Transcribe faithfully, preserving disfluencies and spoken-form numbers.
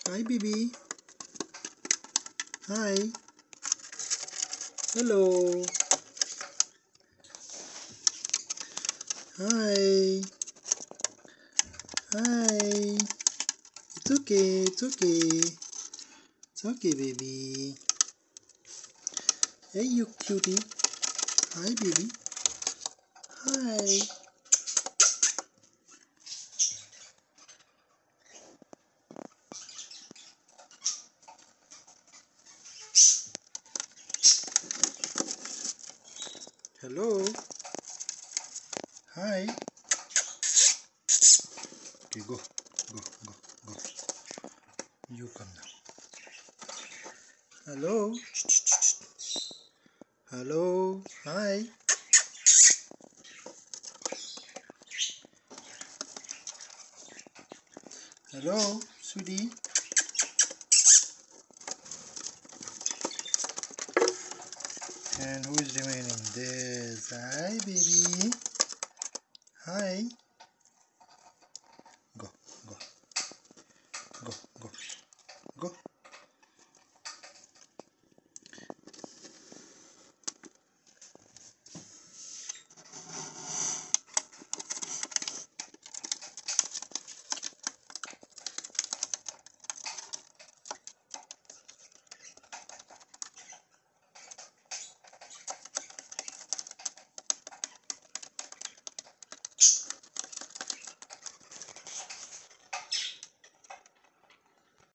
Hi, baby. Hi. Hello. Hi. Hi. It's okay. It's okay. It's okay, baby. Hey, you cutie. Hi, baby. Hi. Hello. Hi. Okay, go. Go, go, go. You come now. Hello. Hello. Hi. Hello, sweetie. And who is remaining? This. Hi, baby. Hi.